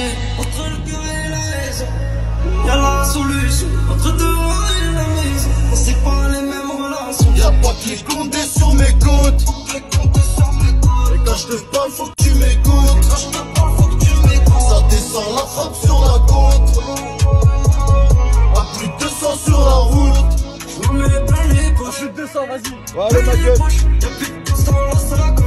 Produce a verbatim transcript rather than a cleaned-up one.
partagé entre le cœur et la raison. Y'a la solution entre dehors et la maison. On sait pas les mêmes relations. Y'a pas que les compter sur mes côtes. Et quand je te parle, faut que tu m'écoutes. Quand je te parle, faut que tu m'écoutes. Ça descend la frappe sur la côte. À plus de deux cents sur la route. Je me mets plein les poches. Plus de deux cents, vas-y. Ouais, allez, ma gueule. Y'a plus de deux cents dans la sac.